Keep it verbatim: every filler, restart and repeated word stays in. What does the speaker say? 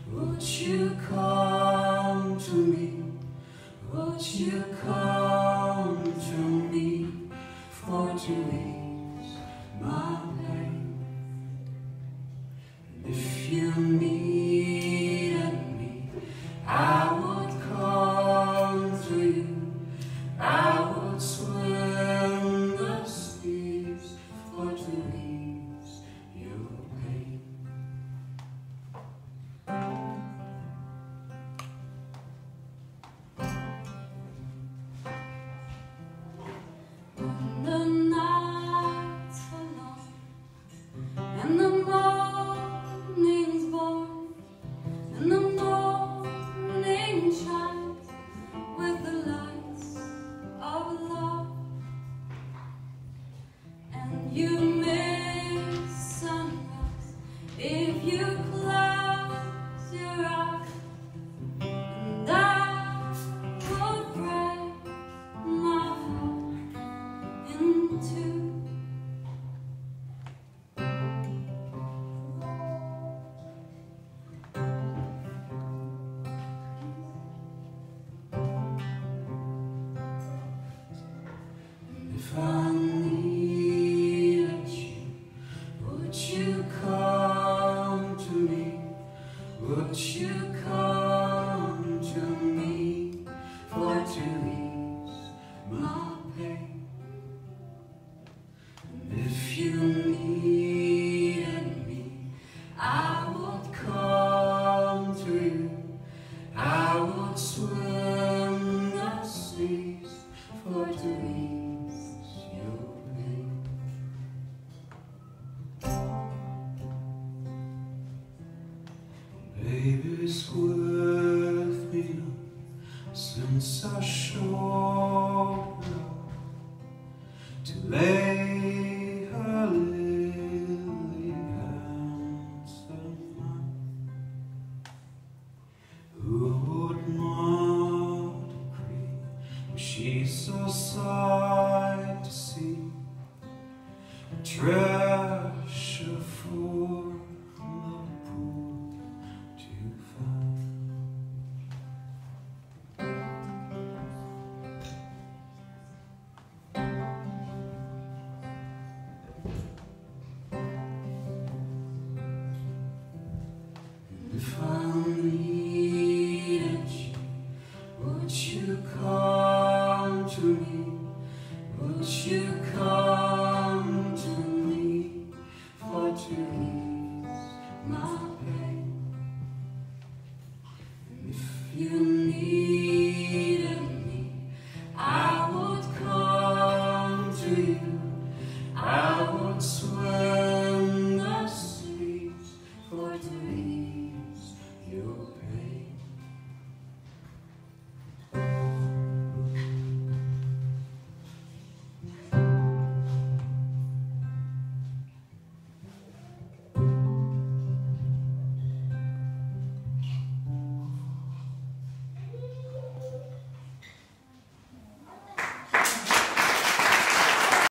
would you come to me? Would you come to me for to ease my pain? And if you needed me, I would come to you. I would swim the seas for to ease your pain. When the nights are long and the morning's born and the morning shines with the lights of love, and you miss sunrise if you close your eyes, and I would break my heart in two. If I needed you, would you come to me? Would you come to me for to ease my pain? And if you needed me, I would come to you. I would swim the seas for to ease your pain. Baby, it's worth me now, since I showed up to lay her lily hands on mine. Who would not agree when she's so sight to see, a treasure for the poor to find. And if I needed you, would you come to me? Would you come to me for to ease my pain? And if you needed me, I would come to you. I would swim